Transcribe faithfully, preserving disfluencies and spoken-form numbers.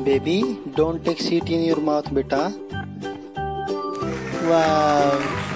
Baby, don't take seat in your mouth, beta. Wow.